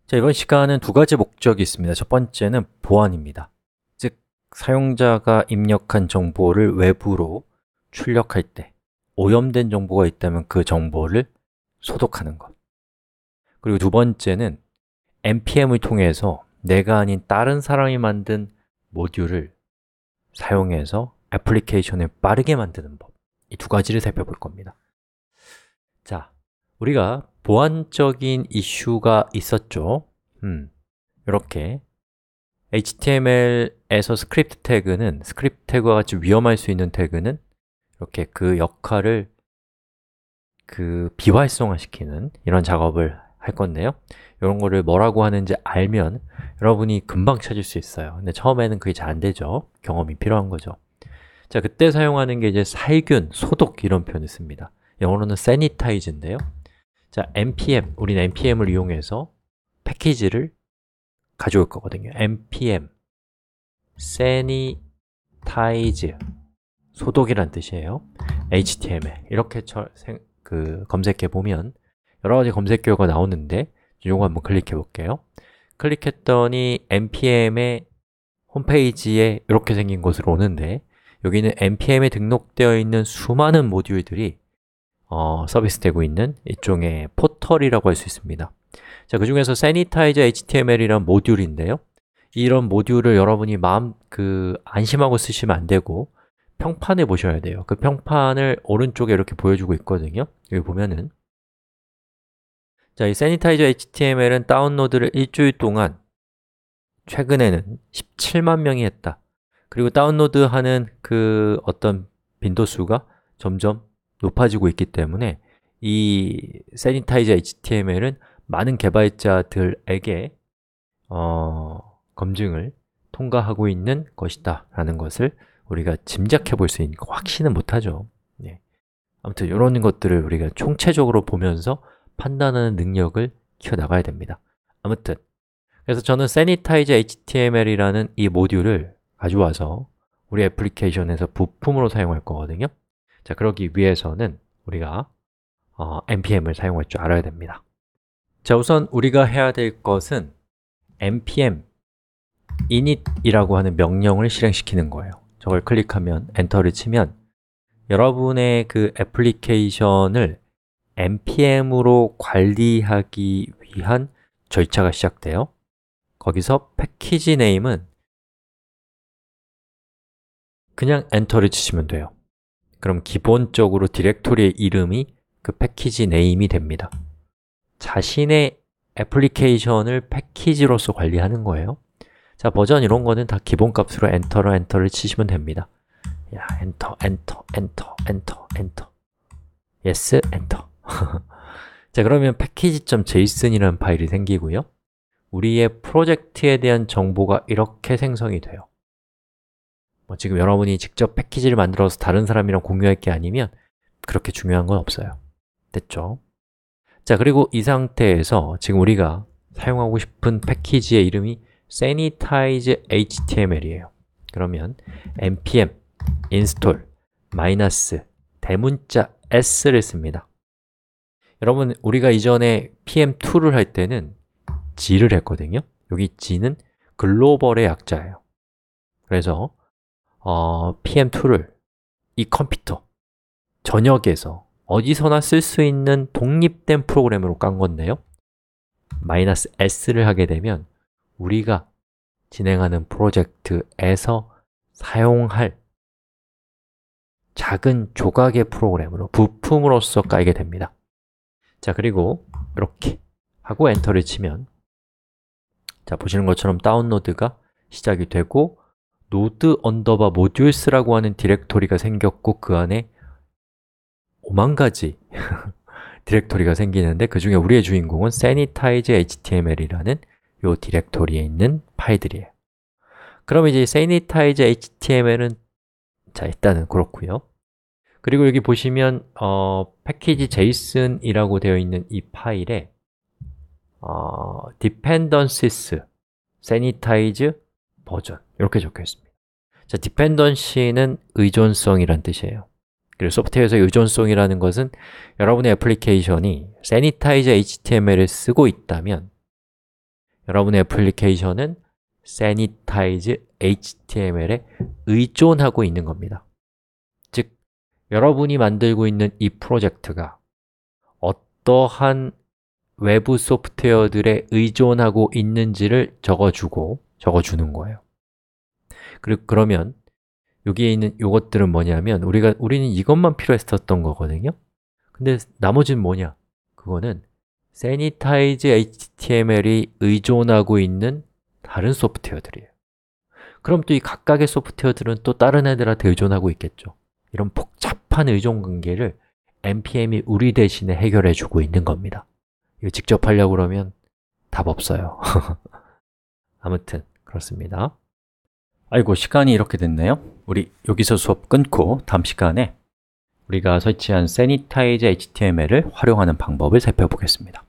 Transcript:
자, 이번 시간은 두 가지 목적이 있습니다. 첫 번째는 보안입니다. 즉, 사용자가 입력한 정보를 외부로 출력할 때 오염된 정보가 있다면 그 정보를 소독하는 것. 그리고 두 번째는 npm을 통해서 내가 아닌 다른 사람이 만든 모듈을 사용해서 애플리케이션을 빠르게 만드는 법. 이 두 가지를 살펴볼 겁니다. 자, 우리가 보안적인 이슈가 있었죠. 이렇게 HTML에서 스크립트 태그와 같이 위험할 수 있는 태그는 이렇게 그 역할을 비활성화시키는 이런 작업을 할 건데요. 이런 거를 뭐라고 하는지 알면 여러분이 금방 찾을 수 있어요. 근데 처음에는 그게 잘 안 되죠. 경험이 필요한 거죠. 자, 그때 사용하는 게 이제 살균, 소독 이런 표현을 씁니다. 영어로는 sanitize인데요. 자, npm, 우리는 npm을 이용해서 패키지를 가져올 거거든요. npm sanitize 소독이란 뜻이에요. html 이렇게 검색해 보면 여러 가지 검색 결과가 나오는데 이거 한번 클릭해 볼게요. 클릭했더니 npm의 홈페이지에 이렇게 생긴 곳으로 오는데 여기는 npm에 등록되어 있는 수많은 모듈들이 서비스되고 있는 일종의 포털이라고 할 수 있습니다. 자, 그 중에서 sanitize html이란 모듈인데요. 이런 모듈을 여러분이 안심하고 쓰시면 안 되고 평판을 보셔야 돼요. 그 평판을 오른쪽에 이렇게 보여주고 있거든요. 여기 보면은 자, 이 sanitize html은 다운로드를 일주일 동안 최근에는 17만 명이 했다. 그리고 다운로드하는 어떤 빈도수가 점점 높아지고 있기 때문에 이 sanitize html은 많은 개발자들에게 검증을 통과하고 있는 것이다 라는 것을 우리가 짐작해 볼 수 있는 거 확신은 못하죠. 네. 아무튼 이런 것들을 우리가 총체적으로 보면서 판단하는 능력을 키워나가야 됩니다. 아무튼 그래서 저는 sanitize html이라는 이 모듈을 가져와서 우리 애플리케이션에서 부품으로 사용할 거거든요. 자, 그러기 위해서는 우리가 npm을 사용할 줄 알아야 됩니다. 자, 우선 우리가 해야 될 것은 npm init이라고 하는 명령을 실행시키는 거예요. 저걸 클릭하면, 엔터를 치면 여러분의 그 애플리케이션을 npm으로 관리하기 위한 절차가 시작돼요. 거기서 패키지 네임은 그냥 엔터를 치시면 돼요. 그럼 기본적으로 디렉토리의 이름이 그 패키지 네임이 됩니다. 자신의 애플리케이션을 패키지로서 관리하는 거예요. 자, 버전 이런 거는 다 기본값으로 엔터를 치시면 됩니다. 야, 엔터, 엔터, 엔터, 엔터, 엔터. yes, 엔터. 자, 그러면 package.json이라는 파일이 생기고요. 우리의 프로젝트에 대한 정보가 이렇게 생성이 돼요. 지금 여러분이 직접 패키지를 만들어서 다른 사람이랑 공유할 게 아니면 그렇게 중요한 건 없어요. 됐죠? 자, 그리고 이 상태에서 지금 우리가 사용하고 싶은 패키지의 이름이 sanitize html이에요. 그러면 npm install 대문자 s를 씁니다. 여러분, 우리가 이전에 pm2를 할 때는 g를 했거든요. 여기 g는 글로벌의 약자예요. 그래서 pm2를 이 컴퓨터 전역에서 어디서나 쓸 수 있는 독립된 프로그램으로 깐 건데요. -s를 하게 되면 우리가 진행하는 프로젝트에서 사용할 작은 조각의 프로그램으로 부품으로서 깔게 됩니다. 자, 그리고 이렇게 하고 엔터를 치면 자, 보시는 것처럼 다운로드가 시작이 되고 node_modules 라고 하는 디렉토리가 생겼고 그 안에 5만 가지 디렉토리가 생기는데 그 중에 우리의 주인공은 sanitize html이라는 이 디렉토리에 있는 파일들이에요. 그럼 이제 sanitize html은 자, 일단은 그렇고요. 그리고 여기 보시면 패키지 JSON이라고 되어 있는 이 파일에 dependencies sanitize 버전 이렇게 적혀 있습니다. 자, dependency는 의존성이란 뜻이에요. 그리고 소프트웨어에서 의존성이라는 것은 여러분의 애플리케이션이 sanitize HTML을 쓰고 있다면 여러분의 애플리케이션은 Sanitize HTML에 의존하고 있는 겁니다. 즉, 여러분이 만들고 있는 이 프로젝트가 어떠한 외부 소프트웨어들에 의존하고 있는지를 적어주는 거예요. 그러면 여기에 있는 이것들은 뭐냐면 우리는 이것만 필요했었던 거거든요. 근데 나머지는 뭐냐? 그거는 Sanitize HTML이 의존하고 있는 다른 소프트웨어들이에요. 그럼 또 이 각각의 소프트웨어들은 또 다른 애들한테 의존하고 있겠죠. 이런 복잡한 의존 관계를 npm이 우리 대신에 해결해 주고 있는 겁니다. 이거 직접 하려고 그러면 답 없어요. 아무튼 그렇습니다. 아이고, 시간이 이렇게 됐네요. 우리 여기서 수업 끊고 다음 시간에 우리가 설치한 Sanitize HTML을 활용하는 방법을 살펴보겠습니다.